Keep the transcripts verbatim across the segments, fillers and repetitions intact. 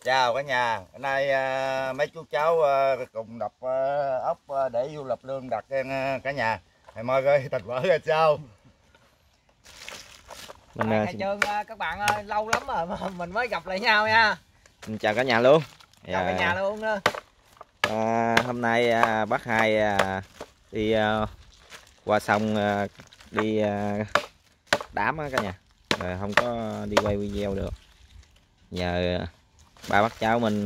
Chào cả nhà, hôm nay à, mấy chú cháu à, cùng đập à, ốc à, để vô lập lương đặt à, cả nhà. Thầy Moi ơi, thành quả ra sao? Mình Thầy, à, thầy Trương các bạn ơi, lâu lắm rồi mà mình mới gặp lại nhau nha. mình chào cả nhà luôn. Chào cả nhà luôn đó. À, hôm nay à, bác Hai à, đi à, qua sông à, đi à, đám á cả nhà, rồi không có đi quay video được. Nhờ à, ba bác cháu mình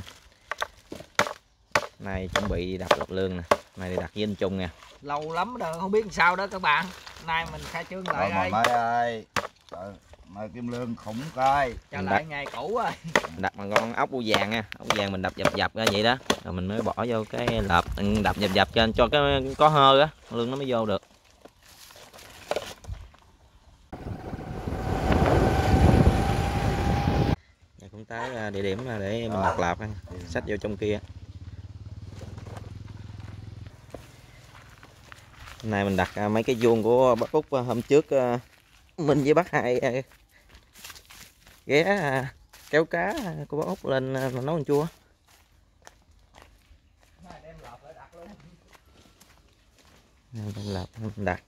này chuẩn bị đập lập lương nè, này đi đặt với anh Trung nè. Lâu lắm rồi không biết làm sao đó các bạn. Nay mình khai trương lại Rồi đây. Mai ơi, Mai Kim Lương khủng coi. Trở lại ngày cũ rồi. Đặt bằng con ốc bươu vàng nha, ốc vàng mình đập dập dập ra vậy đó, rồi mình mới bỏ vô cái lợp đập dập dập cho cho cái có hơi á, lương nó mới vô được. Cũng tới địa điểm để mình đặt lợp, xách vô trong kia. Hôm nay mình đặt mấy cái vuông của bác Út hôm trước mình với bác Hai ghé kéo cá của bác Út lên nấu ăn chua. Đem lợp mình đặt.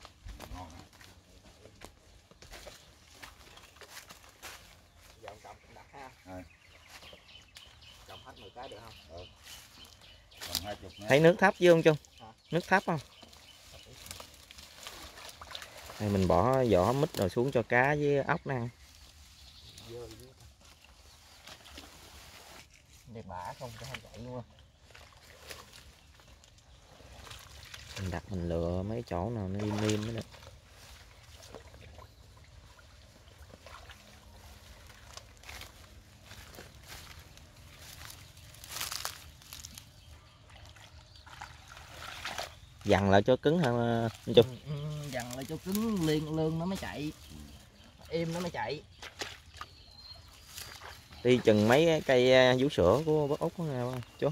Thấy nước thấp chứ không Trung? Nước thấp không? Đây mình bỏ vỏ mít rồi xuống cho cá với ốc nè. Để bả không cho không chạy luôn. Mình đặt mình lựa mấy chỗ nào nó im im đó. Dằn lại cho cứng hả anh Trung? Ừ, ừ, dằn lại cho cứng liền lương nó mới chạy, im nó mới chạy. Đi chừng mấy cây vú sữa của bác Út có nghe không chú?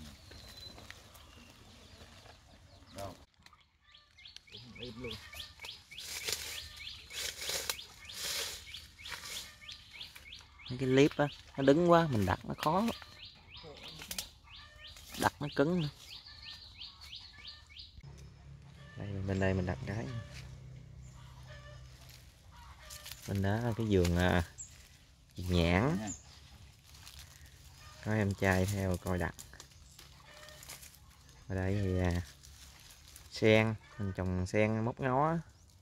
Im luôn. Mấy cái clip á nó đứng quá mình đặt nó khó, đặt nó cứng nữa. Đây, bên đây mình đặt cái bên đó cái vườn à, nhãn, có em trai theo coi đặt. Ở đây thì à, sen, mình trồng sen móc ngó.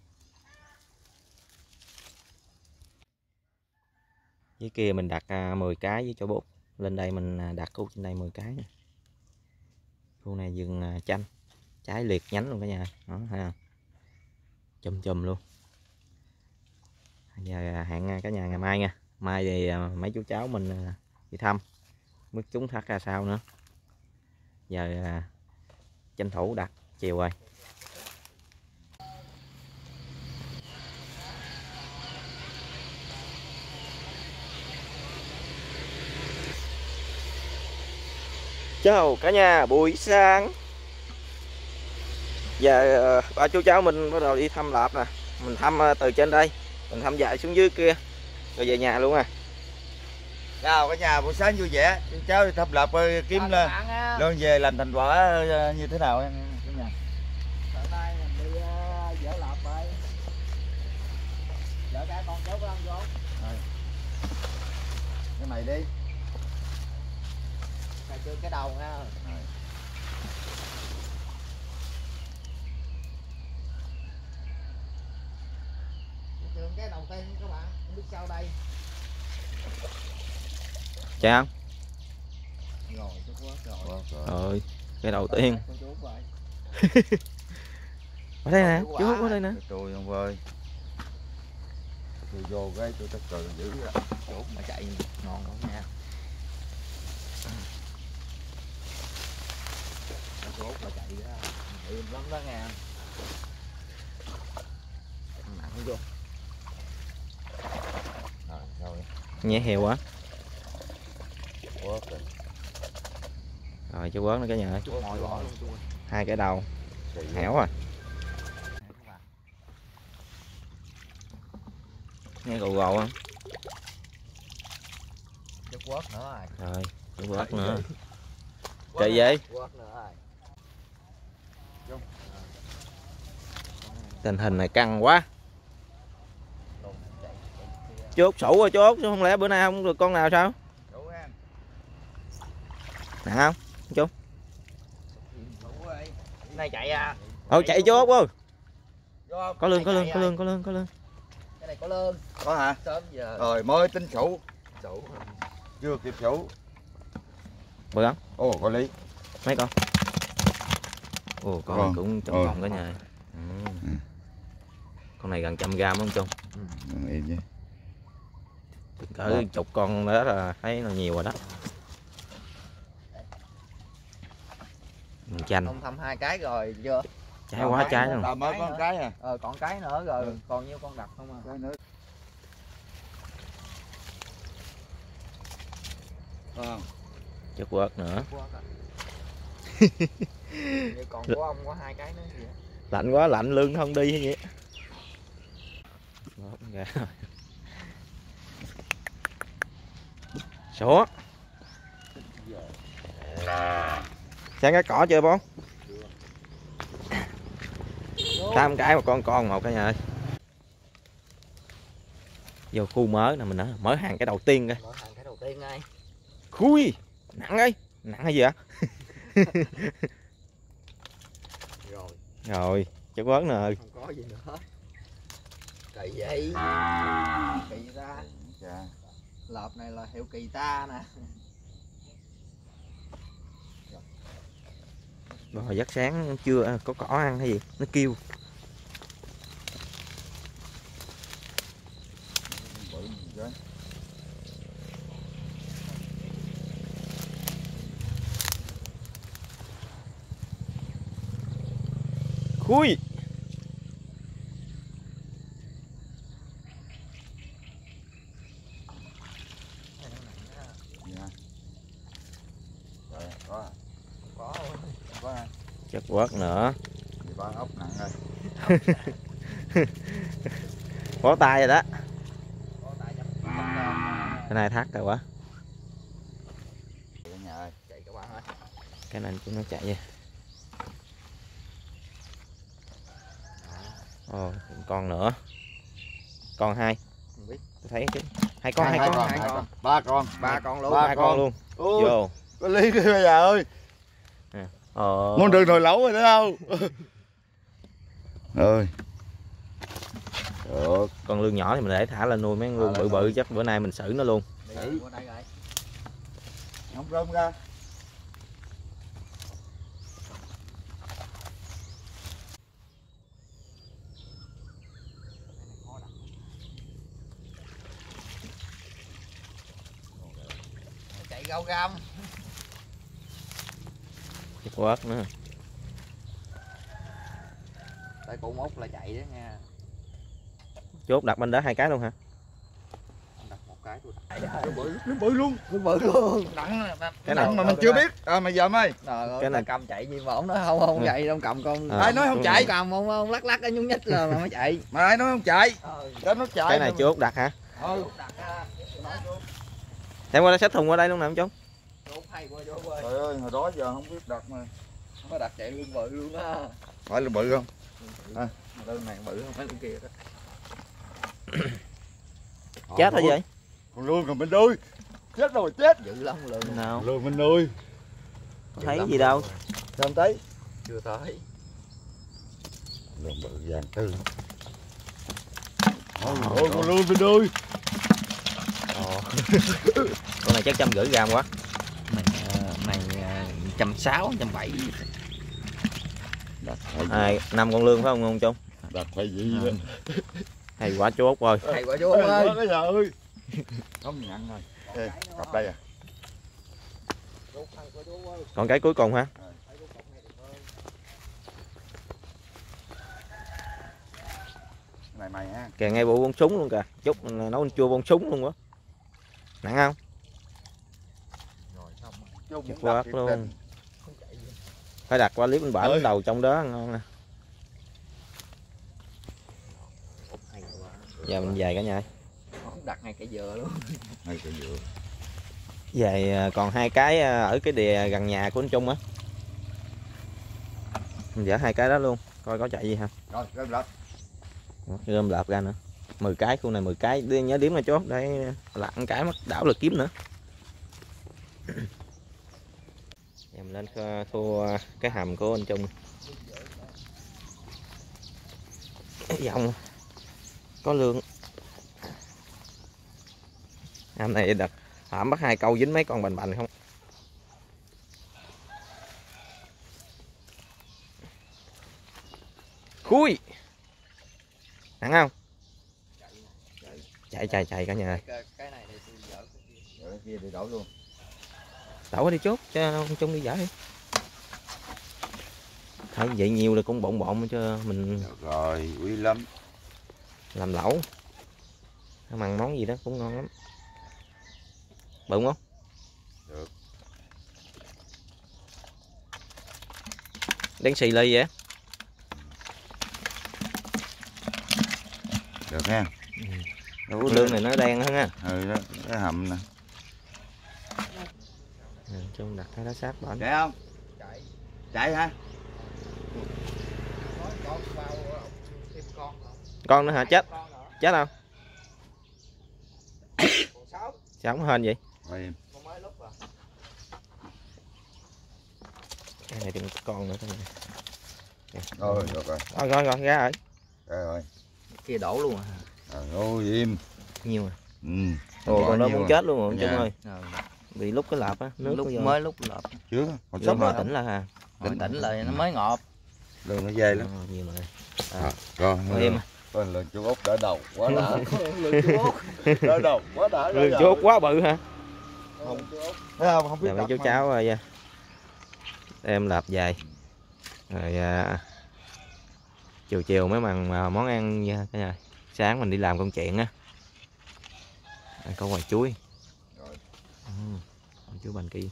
Dưới kia mình đặt à, mười cái với chỗ bút. Lên đây mình đặt khu trên đây mười cái. Khu này vườn à, chanh, trái liệt nhánh luôn cả nhà. Đó ha. Chùm chùm luôn. Giờ hẹn cả nhà ngày mai nha. Mai thì à, mấy chú cháu mình à, đi thăm. Biết chúng thắt ra sao nữa. Giờ à, tranh thủ đặt chiều rồi. Chào cả nhà buổi sáng. Giờ ba chú cháu mình bắt đầu đi thăm lợp nè. Mình thăm từ trên đây, mình thăm dài xuống dưới kia rồi về nhà luôn à. Chào cả nhà, buổi sáng vui vẻ. Chú cháu đi thăm lợp kiếm lên lên về làm thành quả như thế nào em cả nhà. Hôm nay mình đi uh, dỡ lợp rồi. Dỡ cả con cháu con vô. Rồi. Cái này đi. Khai trương cái đầu nha. Rồi. Trường cái đầu tiên các bạn, không biết sao đây. Chào. Rồi, chút quá rồi. Rồi, cái đầu tiên. Ở đây nè, chú Hút ở đây nè. Tôi không ơi. Tôi vô cái tôi tất cười dữ rồi. Chuột mà chạy ngon quá nha. Chuột mà chạy đó, im lắm đó nha. Nặng vô. Rồi, rồi. Nhẹ heo quá. Quớt rồi. Rồi chú quớt nữa cả nhà. Chú ngồi bỏ luôn chú. Hai cái đầu. Hẻo rồi. Nghe gù gù không? Chút quất nữa rồi. Rồi, chút quất nữa. Kỳ vậy? Quất nữa rồi. Tình hình này căng quá. Chốt sủ rồi chốt, chứ không lẽ bữa nay không được con nào sao? Nặng không? Chung. Này chạy à. Ờ chạy chốt ơi. Vô. Có lương, có lương, Chạy có rồi. lương, có lương, có lương. Cái này có lương. Có hả? Sớm giờ. Rồi mới tính sủ. Sủ. Chưa kịp sủ. Bự không? Ồ có lý. Mấy con? Ồ con Con. này cũng trọng Ờ. trọng cả nhà. Ừ. Ừ. Con này gần trăm gram không Chung? Ừ, im chứ. Cỡ Đó. chục con đó là thấy là nhiều rồi đó. Mình chanh. Ông thăm hai cái rồi chưa? Trái quá trái luôn. À, mới có một cái à. Ờ còn cái nữa rồi, Ừ. còn nhiêu con đặt không à? Cái nữa. Ờ. Chất quất nữa. Quất à. Như còn của ông có hai cái nữa gì á. Lạnh quá, lạnh lương không đi hay gì. Số. Sang cái cỏ chưa bố? Tám cái một con con một cả nhà ơi. Vô khu mới nè mình đã mở hàng cái đầu tiên coi. Mở hàng cái đầu tiên ngay. Khui, nặng ấy, nặng hay gì ạ? Rồi, Rồi, chất quất nè. không có gì nữa hết. Kỳ vậy? Kỳ ta. Dạ. Lợp này là hiệu kỳ ta nè. Bò giấc sáng chưa có cỏ ăn hay gì, nó kêu. Bự gì đó. Khui. Dạ. Rồi, có. Có Có ha. Chất quất nữa. Thì ba ốc nặng rồi. Bó tay rồi đó. có tại chấp. Cái này thắt rồi quá. Cả nhà ơi. Chạy các bạn ơi. Cái này chúng nó chạy vậy. Ồ, con nữa. Con hai. Không biết. Tôi thấy chứ. Hai con, hai, Hai con. con, hai hai con. con. Ba con. Ba con luôn. Ba Ba con. con luôn. Ôi, Vô. có ly kia bây giờ ơi. Ờ. Món đường nồi lẩu rồi đó không? Ơi. Được. Con lương nhỏ thì mình để thả lên nuôi, mấy con lương Thả bự lên bự nuôi. chắc bữa nay mình xử nó luôn. Đi qua đây rồi. Không rơm ra. Chạy gao gam. Chất quất nữa. Tại cụ mốt là chạy đó nha. Chốt đặt bên đó hai cái luôn hả? Đặt một cái tôi chạy Nó bự, nó bự luôn. nó bự luôn. Nặng, Cái nặng này- mà mình chưa biết. À mà giờ mày. Trời ơi, Cái cái này- này cầm chạy gì mà ông nói không không Ừ. chạy đâu, cầm con. À. Ai nói không chạy? Cầm ông, ông lắc lắc cái nhúng nhích là mà mới chạy. Mà ai nói không chạy? Ờ. Cho nó chạy. Cái này mà- chốt đặt hả? Ừ. Đặt ra. Nói vô. Đem qua đây xếp thùng qua đây luôn nè ông Trung. Vô hay qua vô ơi. Trời ơi, hồi đó giờ không biết đặt mà. Không có đặt chạy lương bự luôn á. Phải là bự không? Mà lương này bự không phải lương kia đó. Chết hả vậy? Còn lương còn bên đuôi. Chết rồi, chết. Dữ lắm lương. Nào, Lương bên đuôi. có thấy gì đâu. Sao không thấy? Chưa tới. Lương bự vàng tư. Ôi, ôi con lương bên đuôi. Ồ. Con này chắc trăm rưỡi gram quá. Này này trăm sáu trăm bảy. Đặt phải gì? Hai năm con lương phải không ông Trung? Đặt phải gì đó. Hay quá chốt rồi. Hay quá chú ơi. Ôi, cái giờ ơi. Không nhận rồi. Ê, cặp đây à. Còn cái cuối cùng hả? Này mày ha. Kè ngay bộ bông súng luôn kìa. Chút nấu chua bông súng luôn quá. Nặng không? Chung Chất cũng đặt quất thiệt luôn. tình. Phải đặt qua clip bên bển Ơi. đầu trong đó ngon nè. Giờ mình về cả nhà. Đặt ngay cái dừa luôn. Ngay cái dừa. Về còn hai cái ở cái đìa gần nhà của anh Trung á. Mình dỡ hai cái đó luôn, coi có chạy gì không. Rồi, gom lợp. Gom lợp ra nữa. mười cái, khu này mười cái, nhớ đếm là chốt để lặn cái mất đảo lực kiếm nữa. Em lên thua cái hầm của anh Trung. Dòng có lương. Hôm này đặt hãm bắt hai câu dính mấy con bành bành không. Khui nặng không? Chạy chạy chạy cả nhà ơi. Cái này thì dở Rồi kia thì đổ luôn. Đổ đi chốt cho ông Trung đi dở đi. Thấy vậy nhiều là cũng bộn bộn cho mình. Được rồi, quý lắm. Làm lẩu. Mặn món gì đó cũng ngon lắm. Bự không? Được. Đen xì ly vậy? Được nha. Ừ. Lương này nó đen hơn ha. Ừ đó, cái hầm nè. Chung đặt cái lá sát bỏ. Chạy không? chạy Chạy hả? con vào thêm con Con nữa hả? Chết. Chết không? còn sáu Sao không hên vậy? Rồi. con mới lúc rồi. Cái này đừng con nữa thôi. Rồi, được rồi. Rồi rồi rồi ra rồi. Rồi rồi. Kia đổ luôn à. Rồi, ôi im. Nhiều à. Ừ. Ồ, con đó Nhiều muốn à. chết luôn rồi Dạ. Trung ơi. Ờ, Bị lúc cái lợp á, nước lúc vô. mới lúc lợp Chưa, còn Lúc sống hồi đó. tỉnh là hà. hồi tỉnh lại nó mới ngọt. Lương nó dày lắm. Ờ, nhiều rồi. À, rồi, Rồi em. con lương chú Út đỡ đầu quá đã. Lương chú Út đỡ đầu quá đã. Lương chốt quá bự hả? Không, thấy không, không biết Dạ mấy đặt chú mà. cháu rồi. Em lợp dài. Rồi à, chiều chiều mới bằng món ăn nha cả nhà. Sáng mình đi làm công chuyện á. À, có quả chuối. Rồi. Ừ, chuối bành kia.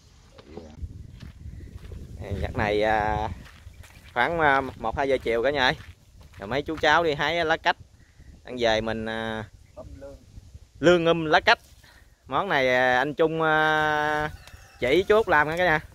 Giấc này à, khoảng à, một hai giờ chiều cả nhà ơi. Rồi mấy chú cháu đi hái lá cách. Ăn về mình à, lương ngâm lá cách. Món này à, anh Trung à, chỉ chốt làm nha cả nhà.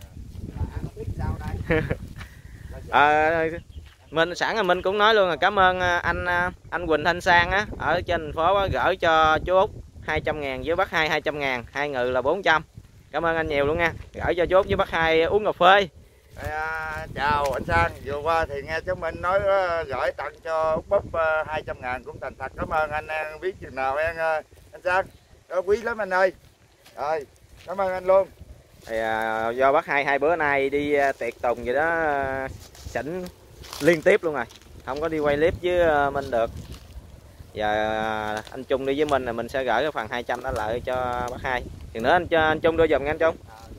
À, mình sẵn là mình cũng nói luôn là cảm ơn anh anh Quỳnh Thanh Sang á ở trên thành phố á, gửi cho chú Út hai trăm ngàn với bác Hai hai trăm ngàn, hai ngừ là bốn trăm. Cảm ơn anh nhiều luôn nha, gửi cho chú Út với bác Hai uống cà phê. À, chào anh Sang, vừa qua thì nghe cháu Minh nói uh, gửi tặng cho Út Búp uh, hai trăm ngàn, cũng thành thật cảm ơn anh, anh biết chừng nào em uh, anh Sang, đó quý lắm anh ơi. Rồi, cảm ơn anh luôn. Thì à, do bác Hai hai bữa nay đi à, tiệc tùng vậy đó, à, xỉn liên tiếp luôn rồi, không có đi quay clip với à, Minh được. Giờ à, anh Trung đi với mình là mình sẽ gửi cái phần hai trăm đó lại cho bác Hai. Chừng nữa anh cho anh Trung đưa giùm nha anh Trung.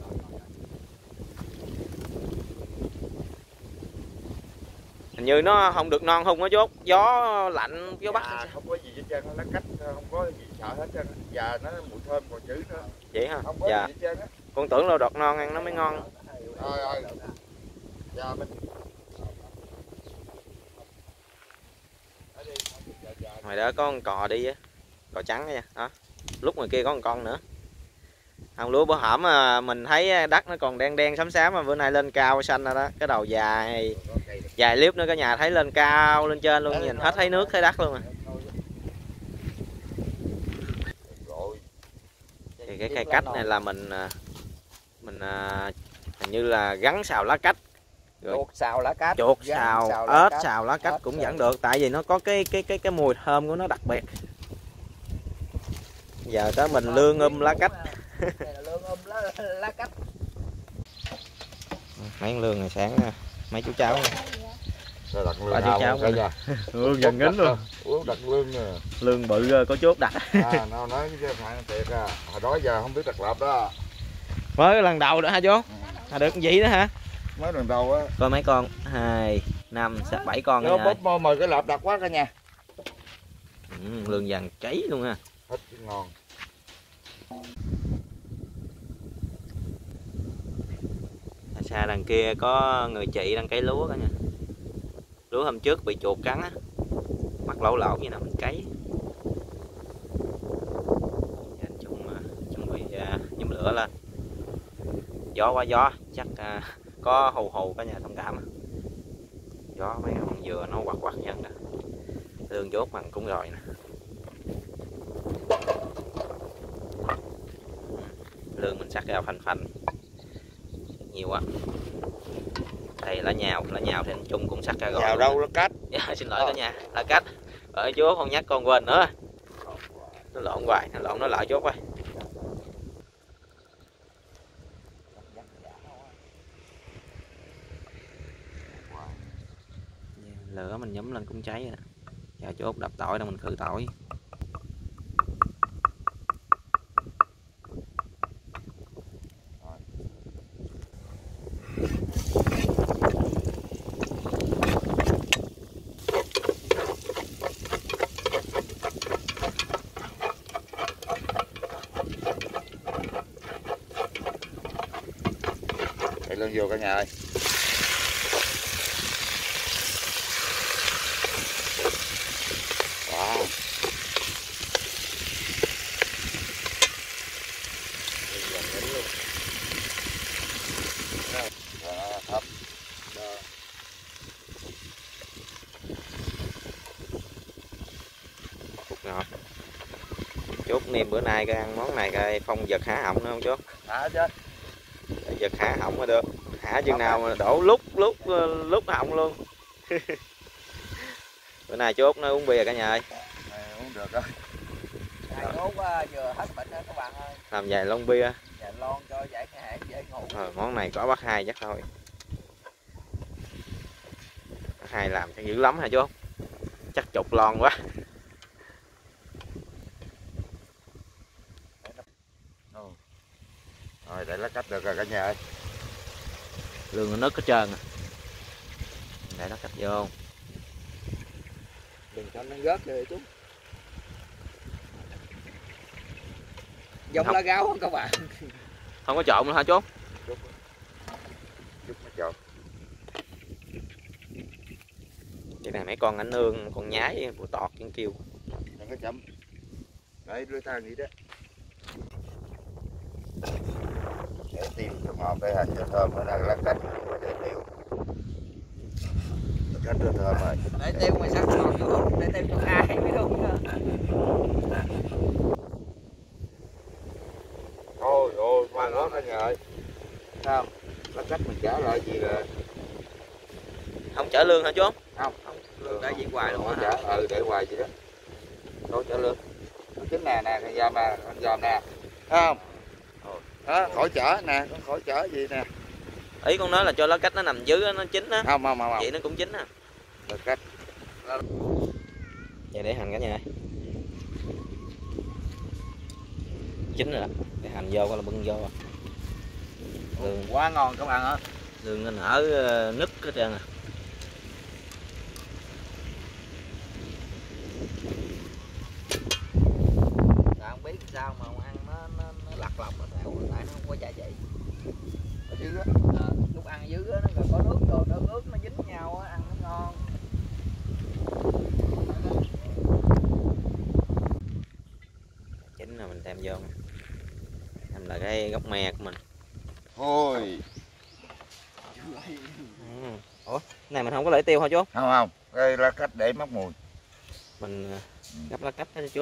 Hình như nó không được non hung nó chốt, gió lạnh gió bắc. Dạ, không có gì hết trơn, nó cách không có gì sợ hết trơn. Và nó mùi thơm còn chữ nữa. Vậy hả? Không có Dạ. gì hết trơn á. Con tưởng là đọt non ăn nó mới ngon. Rồi rồi. Dạ mình. Ngoài đó có con cò đi á, cò trắng nha, đó. Lúc ngoài kia có một con nữa. Không lúa bữa hổm mà mình thấy đất nó còn đen đen xám xám mà bữa nay lên cao xanh rồi đó, cái đầu dài dài liếp nữa cả nhà, thấy lên cao lên trên luôn, nhìn hết thấy nước thấy đất luôn à. Thì cái cây cách này là mình mình hình như là gắn xào lá cách rồi Chuột xào lá cách, chuột xào ớt xào lá cách cũng vẫn được, tại vì nó có cái cái cái cái mùi thơm của nó đặc biệt. Giờ tới mình lương um lá cách. lương um lá, lá cách. Mấy con lương này sáng mấy chú cháu đặt lương ba chú cháu cả nhà. lương gần ngính luôn. Uống đặt lương nè. Lương bự có chốt đặt. À, nó nói chứ phải thiệt à. Hồi đó giờ không biết đặt lợp đó. Mới lần đầu đó hả chú? À, được vậy đó hả? Mới lần đầu á. Coi mấy con, hai, năm, sáu, bảy con Nó rồi. bóp mời cái lợp đặt quá cả nhà. Ừ, lương vàng cháy luôn ha. Hết ngon. Xa đằng kia có người chị đang cấy lúa cả nha. Lúa hôm trước bị chuột cắn á, mắc lỗ lỗ như nào mình cấy. Anh Trung chuẩn bị uh, nhóm lửa. lửa lên. Gió quá gió, chắc à, có hù hù cả nhà thông cảm. Gió mấy con dừa nó quặt quặt nhân nè. Lương dốt bằng cũng rồi nè. Lương mình sắc ra phanh phanh nhiều quá. Đây lá nhào, lá nhào thì anh Trung cũng sắc ra rồi. Nhào đâu lá cách. Dạ, xin lỗi cả nhà, lá cách. Ở chú không nhắc con quên nữa. Nó lộn hoài, nó lộn nó lại chốt quá. Lửa mình nhúm lên cũng cháy rồi. Chờ chốt đập tỏi đâu mình khử tỏi. Để lương vô cả nhà ơi. Wow. Thấp. Cục ngọt. Chốt niêm bữa nay cái ăn món này coi Phong giật há họng nữa không chốt? Hả chứ? Giật há họng mới được. Hả chừng nào mà đổ lúc lúc lúc họng luôn. Bữa nay chốt nó uống bia cả nhà ơi. À, uống được rồi. Chốt vừa hết bệnh đó các bạn ơi. Làm vài lon bia. Dạ lon cho giải khát dễ ngủ. Rồi, món này có bác hai chắc thôi. Bác hai làm chắc dữ lắm hả chú? Chắc chục lon quá. Rồi để lá cách được rồi cả nhà ơi. Lương nó nứt hết trơn à. Để lá cách vô. Đừng cho nó rớt rồi chú. Giống Không. lá gáo không các bạn? Không có trộn nữa hả chú? Chút, chút nó trộn. Cái này mấy con ảnh nương, con nhái, con tọt, con kêu. Đừng có chậm. Đấy đứa than gì đó. Để tìm cho ngọt cái hành cho thơm nó đang lá cách để tiêu. Lá cách cho thơm rồi. Để tiêu mà sắc ngọt chú không? Để tiêu cho ai biết không? Ôi ôi ngon quá cả nhà ơi. Sao? Lá cách mình trả lại gì là Không trả lương hả chú? không? Không, lương đã diễn hoài luôn Không á trả, hả? ừ để hoài gì đó. Đâu trả lương. Chính nè nè, con dòm nè, con dòm nè. Thấy không? Đó, khỏi chở nè, con khỏi chở gì nè. Ý con nói là cho lá cách nó nằm dưới nó chín á. Không không không. Vậy nó cũng chín á. Lá cách. Vậy để hành cả nhà. Chín rồi đó. Để hành vô coi là bưng vô. Lương Quá ngon các bạn ơi. lương nó nở nứt hết trơn à. Bạn không biết sao mà ăn nó nó, nó lặt lọc nó theo tại nó không có gia vị. Ở dưới á. À, lúc ăn dưới á nó còn có nước rồi nó ướt nó dính nhau á ăn nó ngon. Chín rồi mình đem vô. Làm là cái gốc me của mình. Thôi. Ừ. Ủa, cái này mình không có để tiêu hả chú? Không không, cái lá cách để mắc mùi. Mình gấp lá cách đó chú.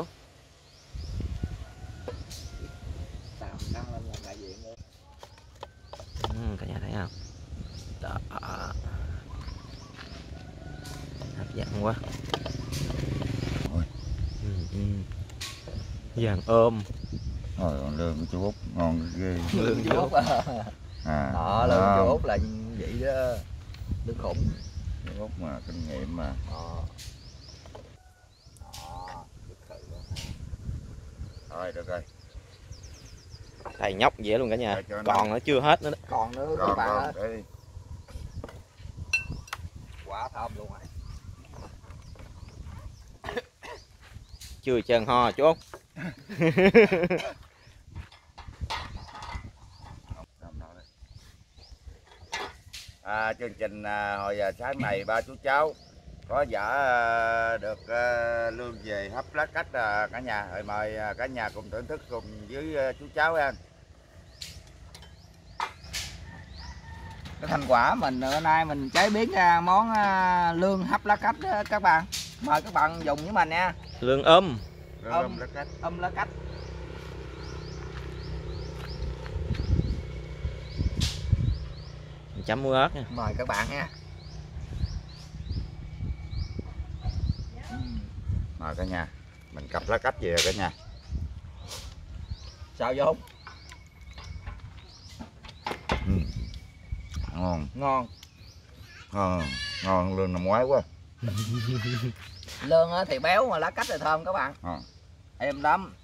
Xào căng lên là đại diện luôn. Ừ, cả nhà thấy không? Đó. Hấp dẫn quá. Ừ, ừ. Vàng ôm. Rồi còn lương của chú Út ngon ghê. Lương chú Út à. À. Đó, lương chú Út là vậy đó. Lương khủng. Chú Út mà kinh nghiệm mà. Ờ. Rồi được rồi. Thầy nhóc dễ luôn cả nhà. Cho Còn nó chưa hết nữa đó. Còn nữa các Còn bạn còn ơi. để đi. Quá thơm luôn rồi. Chưa trơn ho chú. À, chương trình à, hồi giờ sáng này ba chú cháu có giả à, được à, lương về hấp lá cách à, cả nhà. Rồi mời à, cả nhà cùng thưởng thức cùng với à, chú cháu ăn. cái thành quả mình bữa nay mình chế biến ra món lương hấp lá cách đó, các bạn. Mời các bạn dùng với mình nha. Lương ôm. Ôm lá cách. Ôm lá cách. Chấm muối ớt nha. Mời các bạn nha. Mời cả nhà. Mình cặp lá cách về cả nhà. Sao vô? Ừ. Ngon. Ngon. Ngon. Ngon lương năm ngoái quá. Lương thì béo mà lá cách thì thơm các bạn. À. Êm lắm.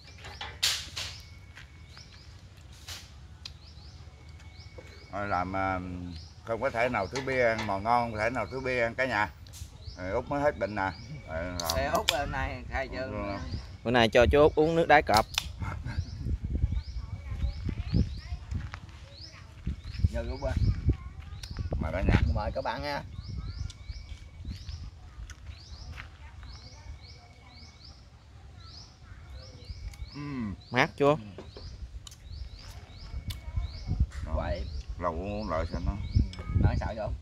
Rồi làm không có thể nào thứ bia ăn mà ngon, không thể nào thứ bia ăn cả nhà. Rồi Út mới hết bệnh nè. Thì Út bên này khai chưa. Bữa nay cho chú Út uống nước đáy cọp. Giờ Út ơi. Mời cả nhà. Mời các bạn nha. Uhm. Mát chú. Vậy lâu uống lại xem nó. Nói sao vậy?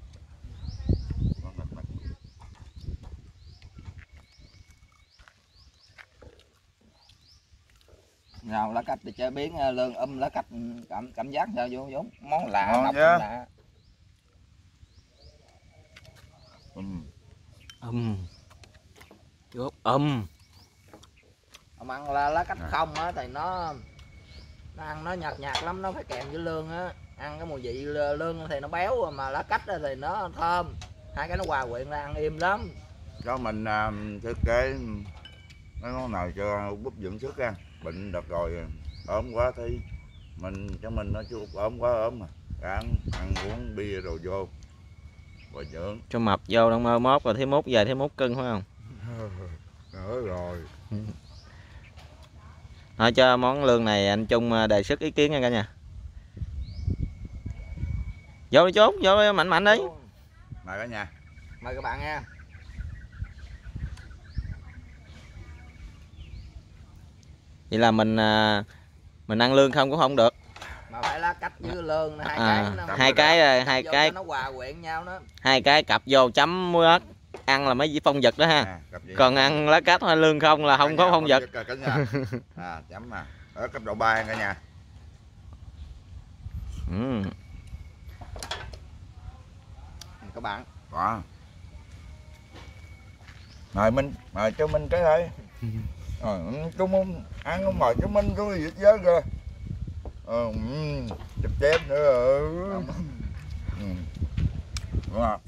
Nào lá cách thì chế biến lương um lá cách cảm cảm giác sao vô vốn món lạ độc lạ. Um. Um. Chú Út um. Ông ăn là lá cách không á thì nó nó ăn nó nhạt nhạt lắm, nó phải kèm với lương á. Ăn cái mùi vị lương thì nó béo mà lá cách thì nó thơm. Hai cái nó hòa quyện ra ăn im lắm. Cho mình uh, thiết kế mấy món nào cho búp dưỡng sức ăn. Bệnh đợt rồi ốm quá thì mình cho mình nó chú ốm quá ốm mà ăn ăn uống bia rồi vô bồi dưỡng cho mập vô đang mơ mốt rồi thấy mốt về thấy mốt cưng phải không? nữa rồi. Nói cho món lương này anh Trung đề xuất ý kiến nha cả nhà. Vô đi chốt vô mạnh mạnh đi. Mời cả nhà. Mời các bạn nha. Vậy là mình mình ăn lương không cũng không được. Mà phải lá cách với lương hai à, cái. Hai cái hai cái nó hòa quyện nhau đó. Hai cái cặp vô chấm muối ớt. Ăn là mấy phong vật đó ha. À, còn ăn lá cách hay lương không là không có phong vật. À, chấm mà ở cấp độ ba cả nhà. Ừ. Các bạn. Đó. Mời Minh, mời cho Minh cái thôi. Rồi, chú muốn ăn không mời chú Minh chú việc giới kìa. Ờ, chụp chép nữa rồi. Ừ. Đúng không?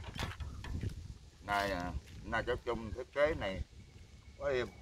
Này, nay cháu chung thiết kế này quá êm.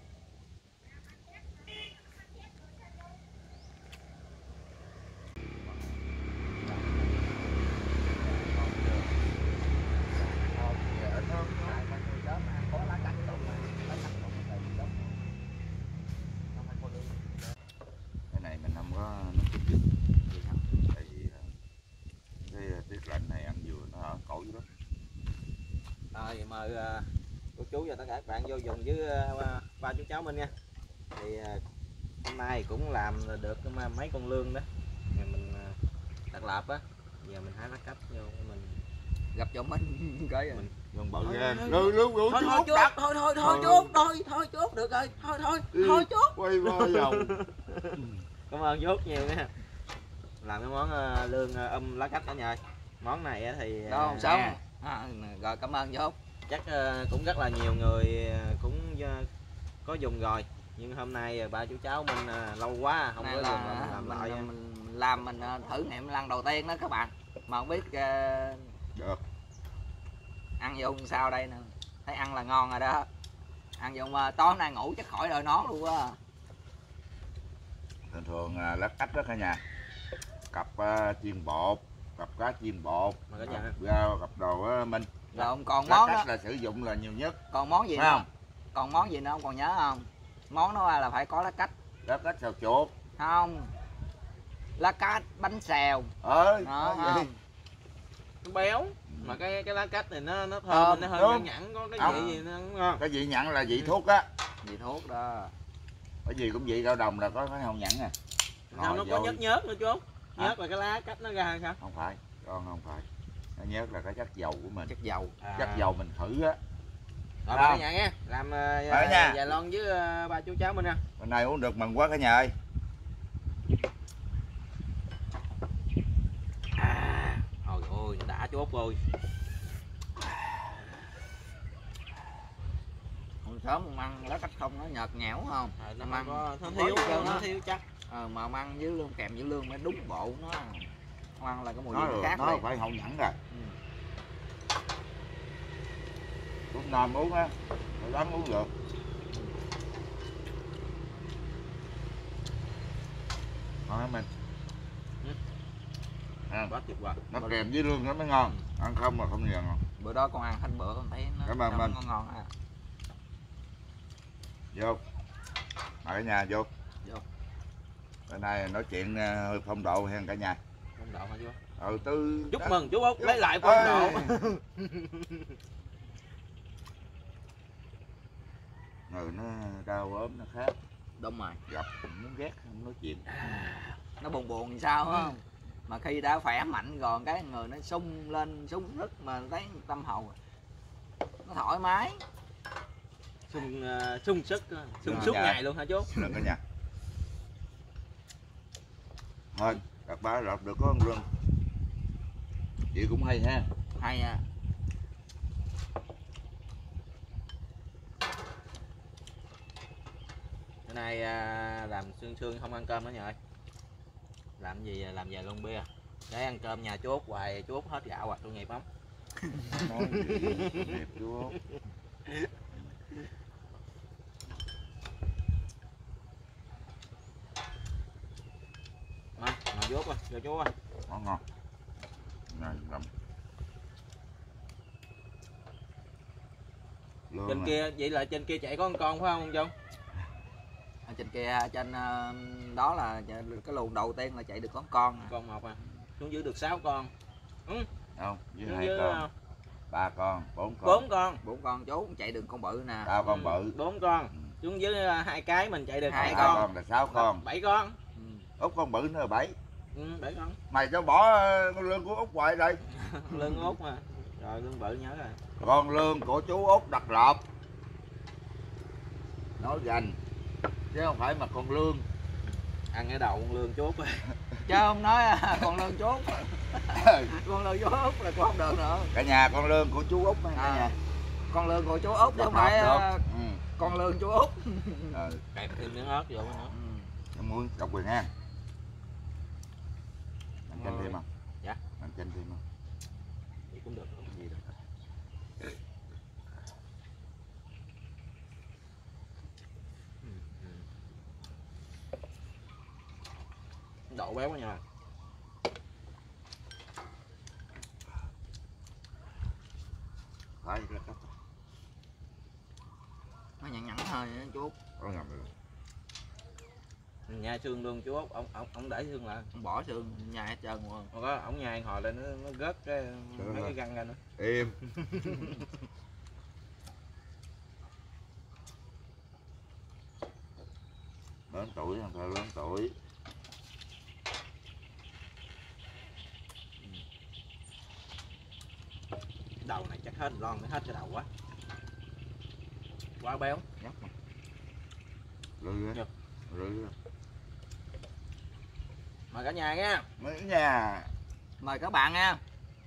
Cái này mình không có tại vì cái tiết lạnh này ăn vừa nó ở cổ dữ lắm. Rồi mời uh, cô chú và tất cả các bạn vô dùng với uh, ba chú cháu Minh nha. Thì uh, hôm nay cũng làm được mấy con lương đó. Ngày mình uh, đặt lạp á. Giờ mình hái lá cách vô mình gặp cho Minh cái mình gần bự ra. Thôi thôi thôi chốt thôi thôi thôi chốt thôi thôi chốt được rồi. Thôi thôi thôi chốt. Quay qua vòng. Cảm ơn chốt nhiều nha. Làm cái món uh, lương uh, um lá cách cả nhà. Món này thì uh, đâu xong. À, rồi cảm ơn chốt. Chắc uh, cũng rất là nhiều người uh, cũng uh, có dùng rồi, nhưng hôm nay uh, ba chú cháu mình uh, lâu quá không này có dùng là làm mình, lại mình, mình làm mình uh, thử nghiệm lần đầu tiên đó các bạn, mà không biết uh, được ăn vô sao đây nè, thấy ăn là ngon rồi đó, ăn vô mà tối nay ngủ chắc khỏi đời nón luôn á. Thường thường uh, lá cách đó cả nhà, cặp uh, chiên bột, cặp cá chiên bột, cặp rau, cặp đồ uh, Minh. Rồi ông còn lá món cách đó là sử dụng là nhiều nhất. Còn món gì phải nữa không? Còn món gì nữa ông còn nhớ không? Món đó là phải có lá cách. Lá cách xào chuột. Không, lá cách bánh xèo. Ờ đó, không? Nó béo mà cái cái lá cách này nó nó thơm, Thơm, nó hơi nhẵn nhẵn, có cái vị gì nó ngon. Cái vị nhẵn là vị thuốc á. Vị thuốc đó. Cái gì cũng vị cao đồng là có cái hồng nhẵn nè. Sao nó có nhớt nhớt nữa chú? Nhớt là cái lá cách nó ra hay sao? Không phải, con không phải. nó nhớt là cái chất dầu của mình, chất dầu À. chất dầu mình thử á. Rồi Không. cả nhà nghe, làm uh, nha. vài lon với uh, ba chú cháu mình nè. Bên này uống được mừng quá cả nhà ơi. À, ôi ôi đã chốt rồi. Hồi sớm ông ăn lá cách không nó nhợt nhẽo không? À, nó Ông không ăn có nó có thiếu gì trơn nó á. thiếu chắc. Ờ, mà ông ăn với lương kèm với lương mới đúng bộ nó. Ông ăn là cái mùi Nó, vị khác nó liền. phải hậu nhẫn rồi. Ừ. Lúc Nam uống á, nó lắm uống được. Nói mình. Ừ. À, Quá tuyệt vời. nó kèm với lương nó mới ngon. Ăn không là không nhiều ngon. Bữa đó con ăn hết bữa con thấy nó, Cảm ơn nó mình. ngon ngon à. Vô. Mời cả nhà vô. Vô. Bữa nay nói chuyện ờ, hơi phong độ hen cả nhà. Phong độ hả chú? Ừ, tư Chúc đó. mừng chú Út Chúc- lấy lại phong độ. Ê. Người nó đau ốm nó khác. Đúng rồi. Gặp cũng muốn ghét không nói chuyện. Nó buồn buồn thì sao không? Mà khi đã khỏe mạnh rồi cái người nó sung lên sung nức mà thấy tâm hồn nó thoải mái. Sung uh, sung sức sung Dạ. suốt Dạ. ngày luôn hả chú? Lần cả nhà. Thôi, các bá lọt được có con lương. Chị cũng hay ha. Hay à. Bữa nay à, làm sương sương không ăn cơm nữa nhà ơi. Làm gì làm về lon bia. Để ăn cơm nhà chú Út hoài chú Út hết gạo à, tội nghiệp lắm. Nói gì nghiệp chú Út. Mà, mà chú Út ơi, cho chú ơi. Ngon ngon. Này làm. Lương Trên này. kia vậy là trên kia chạy có con con phải không chú? Ở trên kia trên ờ, đó là cái luồng đầu tiên là chạy được con con à. Con một à. Xuống dưới được sáu con. Ừ. Không, với Xuống hai dưới con, ba con, bốn con. bốn con. Bốn con chú chạy được con bự nè. Tao con Ừ, bự. bốn con. Xuống dưới à, hai cái mình chạy được Hai hai Hai con. con là sáu con. bảy con. Ừ. Út con bự nữa là bảy. Ừ, bảy con. Mày cho bỏ ờ, con lương của Út hoài đây. Lương Út mà. Rồi lương bự nhớ rồi. Con lương của chú Út đặt lọp. Nói gành. Chứ không phải mà con lương. Ăn cái đầu con lương chốt rồi. Chứ không nói à, con lương chốt. Con lương chốt là con không được nữa. Cả nhà con lương của chú Út nha cả À. nhà. Con lương của chú Út chứ Đặt không phải lọp ờ, được. Ừ. con lương chú Út. Ờ, Kẹp thêm miếng ớt vô nữa. Ừ. em muốn đọc quyền ngang. Anh chanh Rồi. thêm không? Dạ. Anh chanh thêm không? Vậy cũng được, không gì đâu. Ừ, ừ. Độ béo quá nha. Phải là cách. Nó nhẵn nhẵn hơi á, chú Út. Có ngầm được. Nhai xương luôn chú Út, ông ông ông để xương lại. Không bỏ xương nhai hết trơn luôn. Còn có ổng nhai hồi lên nó, nó rớt cái Được mấy rồi. cái răng ra nữa. Im. Lớn tuổi không phải lớn tuổi. Đầu này chắc hết lon mới hết cái đầu quá. Quá béo. Nhắc mà. Lư á. Dạ. Lư á. Mời cả nhà nha. Mấy nhà. Mời các bạn nha.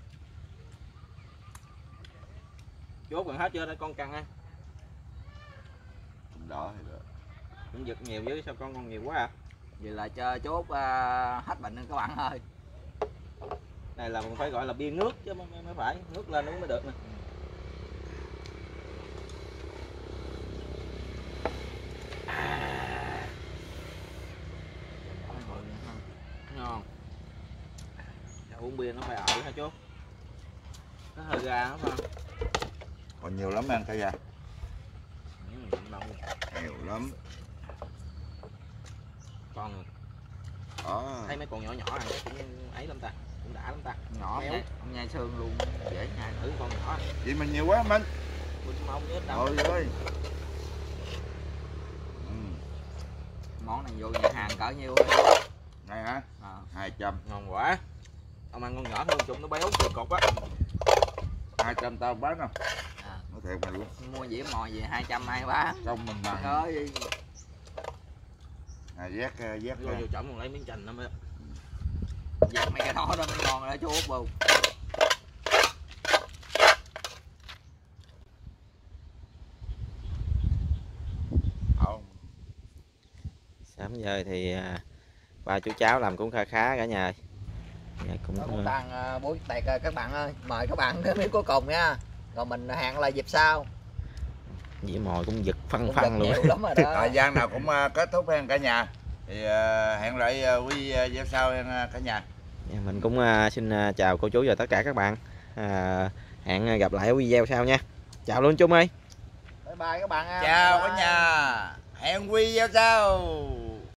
Chú Út gần hết chưa đây con căng ha. Đỏ thì được. Cũng giật nhiều chứ sao con còn nhiều quá à. Vậy là cho chú Út uh, hết bệnh rồi các bạn ơi. Này là mình phải gọi là bia nước chứ mới mới phải, nước lên uống mới được nè. À. Ngon. Dạ, uống bia nó phải ở hả chú? Nó hơi ra đúng không? Còn nhiều lắm ăn cả nhà. Ừ, ngon. Nhiều lắm. Con Đó. thấy mấy con nhỏ nhỏ ăn cũng ấy lắm ta, cũng đã lắm ta. Nhỏ Béo. nhai, ông nhai xương luôn, dễ nhai. Thử con nhỏ. Vậy mà nhiều quá Minh. Mình mong ít đâu. Ôi ơi. Ừ. Món này vô nhà hàng cỡ nhiêu? Này hả? À. hai trăm. Ngon quá. Ông ăn con nhỏ hơn chung nó béo cực cột á. hai trăm tao bán không? À. Nói thiệt mày luôn. Mua dĩa mò về hai trăm ai bán. Công mình bằng. Thôi. À, vét vét. Vô vô chậm còn lấy miếng chành nữa mới. Vét mấy cái đó đó mới ngon rồi chú Út bù. Sớm giờ thì à, ba chú cháu làm cũng khá khá cả nhà. Dạ, cũng Nó cũng đang uh, bố tẹt các bạn ơi, mời các bạn cái miếng cuối cùng nha. Rồi mình hẹn lại dịp sau. dĩa mồi cũng giật phân Cũng phân giật luôn. nhiều lắm rồi đó. Thời gian nào cũng uh, kết thúc hen cả nhà. Thì uh, hẹn lại uh, quý uh, sau hen uh, cả nhà. Dạ, mình cũng uh, xin uh, chào cô chú và tất cả các bạn. À, hẹn gặp lại ở video sau nha. Chào luôn Trung ơi. Bye bye các bạn. Chào Bye. cả nhà. Hẹn video sau.